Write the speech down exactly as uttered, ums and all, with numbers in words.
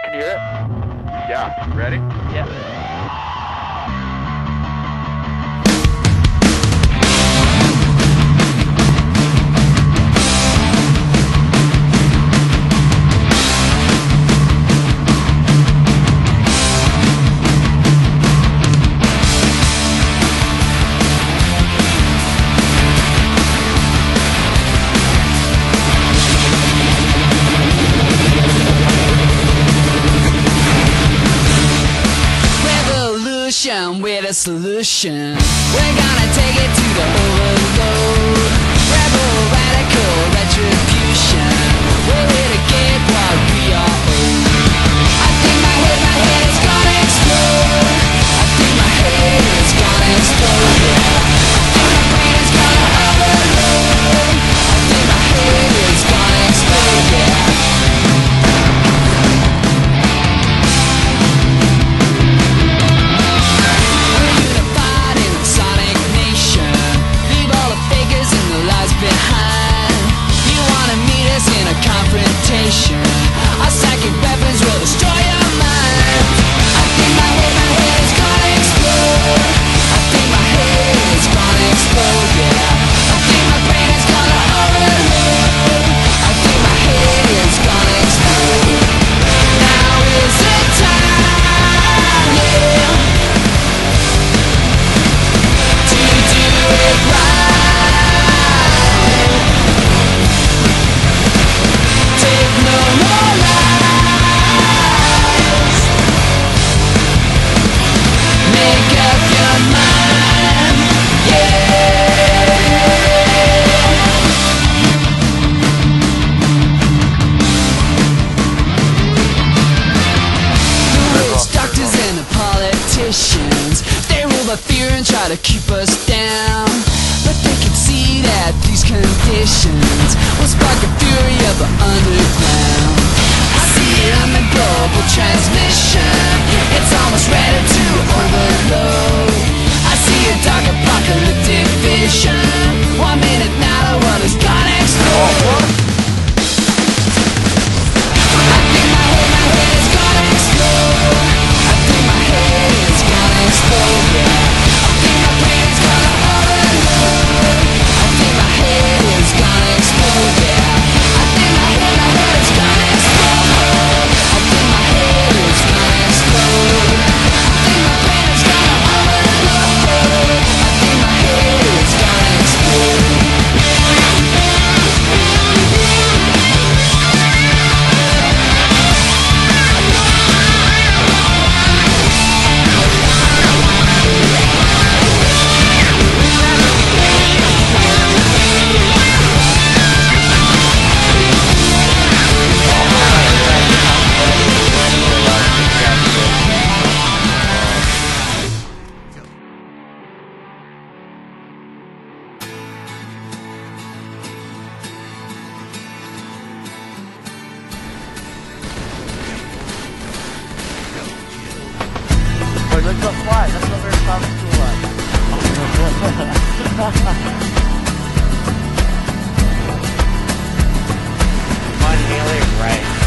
Can you hear it? Yeah. Ready? Yeah. With a solution, we're gonna take it to the overload. Rebel radical retribution, we're here to get what we are owed. I think my head, my head is gonna explode. I think my head is gonna explode, yeah. I think my brain is gonna overload. I think my head is gonna explode, yeah. Confrontation, our psychic weapons will destroy your mind. I think my head, my head is gonna explode. I think my head is gonna explode, yeah. I think my brain is gonna overload. I think my head is gonna explode. Now is the time, yeah, to do it right. They rule by fear and try to keep us down, but they can see that these conditions will spark the fury of the underground. I see it on the global transmission, it's almost ready to overload. I see a dark apocalyptic vision, one minute now the world is gonna explode. I think my head, my head is gonna explode. I think my head is gonna explode, yeah. I think my brain is gonna overload. I think my head is gonna explode, yeah. I think my head, my head is gonna explode. I think my head is gonna explode. I think my brain is gonna overload. I think my head is gonna explode. Let's go fly. That's what we're talking to us. Come on, Haley, right.